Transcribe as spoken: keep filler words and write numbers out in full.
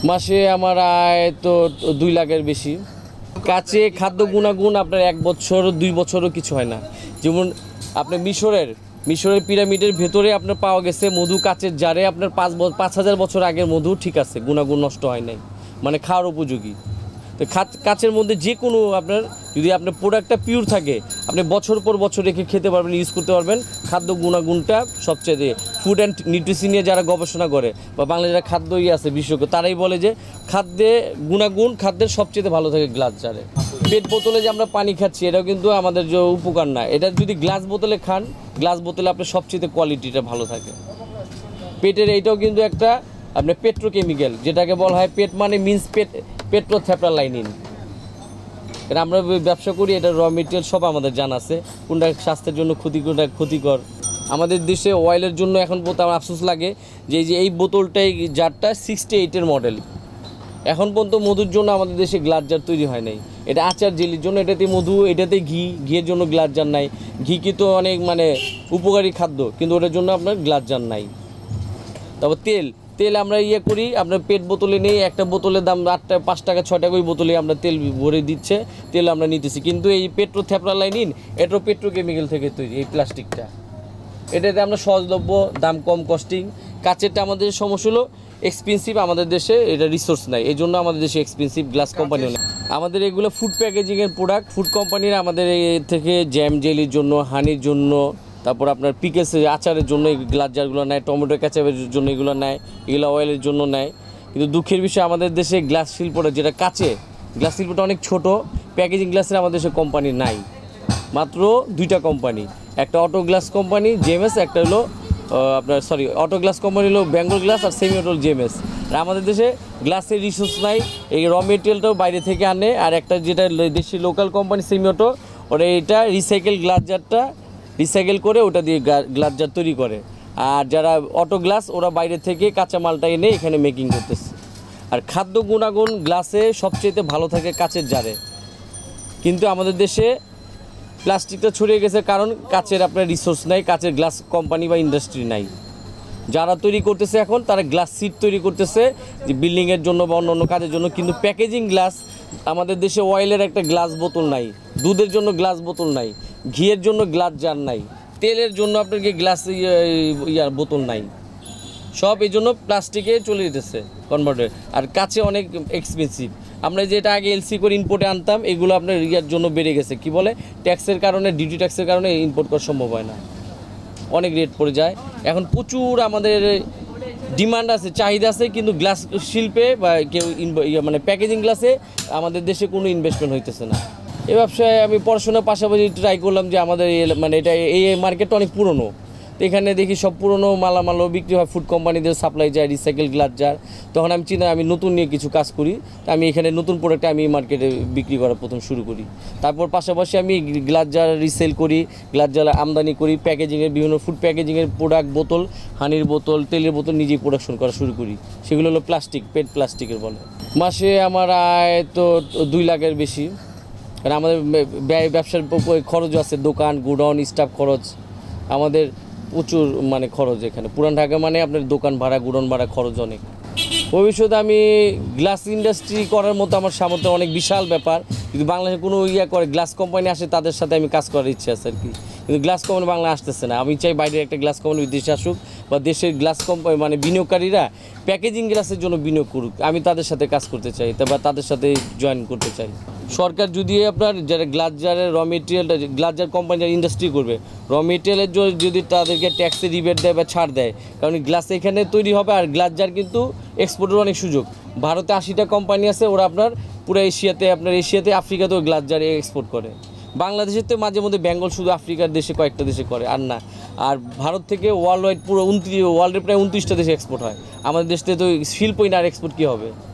মাসে আমার আয় তো দুই লাখের বেশি। কাছে খাদ্য গুণাগুণ আপনার এক বছর দুই বছরও কিছু হয় না। যেমন আপনার মিশরের মিশরের পিরামিডের ভেতরে আপনার পাওয়া গেছে মধু কাচের জারে আপনার পাঁচ পাঁচ হাজার বছর আগের মধু, ঠিক আছে, গুণাগুণ নষ্ট হয় নাই, মানে খাওয়ার উপযোগী। তো কাচের মধ্যে যে কোনো আপনার যদি আপনার প্রোডাক্টটা পিওর থাকে আপনি বছর পর বছর রেখে খেতে পারবেন, ইউজ করতে পারবেন। খাদ্য গুণাগুণটা সবচেয়ে ফুড অ্যান্ড নিউট্রিশন নিয়ে যারা গবেষণা করে বা বাংলা যারা খাদ্য ইয়ে আছে বিশেষজ্ঞ, তারাই বলে যে খাদ্যে গুণাগুণ খাদ্যের সবচেয়ে ভালো থাকে গ্লাস জারে। পেট বোতলে যে আমরা পানি খাচ্ছি এটাও কিন্তু আমাদের যে উপকার না, এটা যদি গ্লাস বোতলে খান, গ্লাস বোতলে আপনার সবচেয়ে কোয়ালিটিটা ভালো থাকে। পেটের এইটাও কিন্তু একটা আপনার পেট্রোকেমিক্যাল, যেটাকে বলা হয় পেট মানে মিন্স পেট পেট্রোথ্যাপ্রালাইনিন। এটা আমরা ব্যবসা করি, এটা র মেটেরিয়াল সব আমাদের জানা আছে, কোনটা স্বাস্থ্যের জন্য ক্ষতি, কোনটা ক্ষতিকর। আমাদের দেশে অয়েলের জন্য এখন আমার আফসোস লাগে যে এই যে এই বোতলটাই জারটা সিক্সটি এইটের মডেল, এখন পর্যন্ত মধুর জন্য আমাদের দেশে গ্লাস জার তৈরি হয় নাই। এটা আচার জেলির জন্য, এটাতে মধু, এটাতে ঘি, ঘিয়ের জন্য গ্লাস জার নাই। ঘি কিন্তু অনেক মানে উপকারী খাদ্য, কিন্তু ওটার জন্য আপনার গ্লাস জার নাই। তারপর তেল তেল আমরা ইয়ে করি, আপনার পেট বোতলে নেই, একটা বোতলের দাম আটটা পাঁচ টাকা ছয় টাকা, ওই বোতলে আমরা তেল ভরে দিচ্ছে, তেল আমরা নিতেছি। কিন্তু এই পেট্রোথ্যাপ্রালাইনিন এটা পেট্রোকেমিক্যাল থেকে তৈরি, এই প্লাস্টিকটা, এটাতে আমরা সহজলভ্য, দাম কম, কস্টিং। কাচেরটা আমাদের সমস্যা হলো এক্সপেন্সিভ, আমাদের দেশে এটা রিসোর্স নাই, এই জন্য আমাদের দেশে এক্সপেন্সিভ গ্লাস কোম্পানিও নেই। আমাদের এগুলো ফুড প্যাকেজিংয়ের প্রোডাক্ট, ফুড কোম্পানিরা আমাদের এই থেকে জ্যাম জেলির জন্য, হানির জন্য, তারপর আপনার পিকেলস আচারের জন্য এই গ্লাস জারগুলো নেয়, টমেটো ক্যাচাপের জন্য এগুলো নেয়, এগুলো অয়েলের জন্য নেয়। কিন্তু দুঃখের বিষয় আমাদের দেশে গ্লাস শিল্পটা, যেটা কাচে গ্লাস শিল্পটা অনেক ছোট, প্যাকেজিং গ্লাসের আমাদের দেশে কোম্পানি নাই, মাত্র দুইটা কোম্পানি, একটা অটো গ্লাস কোম্পানি জেএমএস, একটা হলো আপনার সরি অটো গ্লাস কোম্পানি হলো বেঙ্গল গ্লাস, আর সেমি অটো জেএমএস। আর আমাদের দেশে গ্লাসের রিসোর্স নাই, এই র মেটেরিয়ালটাও বাইরে থেকে আনে। আর একটা যেটা দেশি লোকাল কোম্পানি সেমি অটো, ওরা এটা রিসাইকেল গ্লাস জারটা রিসাইকেল করে ওটা দিয়ে গ্লাস জার তৈরি করে। আর যারা অটো গ্লাস ওরা বাইরে থেকে কাঁচা মালটা এনে এখানে মেকিং করতেছে। আর খাদ্য গুণাগুণ গ্লাসে সবচেয়ে ভালো থাকে কাচের জারে, কিন্তু আমাদের দেশে প্লাস্টিকটা ছড়িয়ে গেছে, কারণ কাচের আপনার রিসোর্স নাই, কাচের গ্লাস কোম্পানি বা ইন্ডাস্ট্রি নাই। যারা তৈরি করতেছে এখন তারা গ্লাস সিট তৈরি করতেছে যে বিল্ডিংয়ের জন্য বা অন্য অন্য কাজের জন্য, কিন্তু প্যাকেজিং গ্লাস আমাদের দেশে অয়েলের একটা গ্লাস বোতল নাই, দুধের জন্য গ্লাস বোতল নাই, ঘিয়ের জন্য গ্লাস জার নাই, তেলের জন্য আপনার কি গ্লাস ইয়ার বোতল নাই, সব এই জন্য প্লাস্টিকে চলে যেতেছে কনভার্টেড। আর কাছে অনেক এক্সপেন্সিভ। আমরা যেটা আগে এলসি করে ইম্পোর্টে আনতাম, এগুলো আপনার ইয়ার জন্য বেড়ে গেছে, কি বলে ট্যাক্সের কারণে, ডিউটি ট্যাক্সের কারণে ইম্পোর্ট করা সম্ভব হয় না, অনেক রেট পড়ে যায়। এখন প্রচুর আমাদের ডিমান্ড আছে, চাহিদা আছে, কিন্তু গ্লাস শিল্পে বা কেউ মানে প্যাকেজিং গ্লাসে আমাদের দেশে কোনো ইনভেস্টমেন্ট হইতেছে না। এই ব্যবসায় আমি পড়াশোনার পাশাপাশি ট্রাই করলাম যে আমাদের মানে এটা এই মার্কেটটা অনেক পুরনো, তো এখানে দেখি সব পুরনো মালামালও বিক্রি হয়, ফুড কোম্পানিদের সাপ্লাই যায়, রিসাইকেল গ্লাস জার। তখন আমি চিন্তা আমি নতুন নিয়ে কিছু কাজ করি, তো আমি এখানে নতুন প্রোডাক্টে আমি মার্কেটে বিক্রি করা প্রথম শুরু করি। তারপর পাশাপাশি আমি গ্লাস জার রিসেল করি, গ্লাস জার আমদানি করি, প্যাকেজিংয়ের বিভিন্ন ফুড প্যাকেজিংয়ের প্রোডাক্ট, বোতল, হানির বোতল, তেলের বোতল নিজেই প্রোডাকশন করা শুরু করি। সেগুলো হলো প্লাস্টিক, পেট প্লাস্টিকের বলে। মাসে আমার আয় তো দুই লাখের বেশি, কারণ আমাদের ব্যয় ব্যবসার খরচ আছে, দোকান, গোডাউন, স্টাফ খরচ, আমাদের প্রচুর মানে খরচ। এখানে পুরান ঢাকা মানে আপনার দোকান ভাড়া, গোডাউন ভাড়া, খরচ অনেক। ভবিষ্যতে আমি গ্লাস ইন্ডাস্ট্রি করার মতো আমার সামর্থ্য অনেক বিশাল ব্যাপার। যদি বাংলাদেশে কোনো ইয়ে করে গ্লাস কোম্পানি আসে, তাদের সাথে আমি কাজ করার ইচ্ছে আছে আর কি, কিন্তু গ্লাস কোম্পানি বাংলা আসতেছে না। আমি চাই বাইরের একটা গ্লাস কোম্পানি দেশে আসুক, বা দেশের গ্লাস কোম্পানি মানে বিনিয়োগকারীরা প্যাকেজিং গ্লাসের জন্য বিনিয়োগ করুক, আমি তাদের সাথে কাজ করতে চাই, বা তাদের সাথে জয়েন করতে চাই। সরকার যদি আপনার যারা গ্লাস জারের র মেটেরিয়ালটা, গ্লাস জার কোম্পানি যারা ইন্ডাস্ট্রি করবে, র মেটেরিয়ালের যদি তাদেরকে ট্যাক্সে রিবেট দেয় বা ছাড় দেয়, কারণ গ্লাস এখানে তৈরি হবে। আর গ্লাস জার কিন্তু এক্সপোর্টের অনেক সুযোগ, ভারতে আশিটা কোম্পানি আছে, ওরা আপনার পুরো এশিয়াতে, আপনার এশিয়াতে, আফ্রিকাতেও গ্লাস জার এক্সপোর্ট করে। বাংলাদেশের তো মাঝে মধ্যে বেঙ্গল শুধু আফ্রিকার দেশে কয়েকটা দেশে করে, আর না। আর ভারত থেকে ওয়ার্ল্ড ওয়াইড পুরো উনত্রিশ ওয়ার্ল্ডের প্রায় উনত্রিশটা দেশে এক্সপোর্ট হয়। আমাদের দেশে তো শিল্পই না, আর এক্সপোর্ট কী হবে?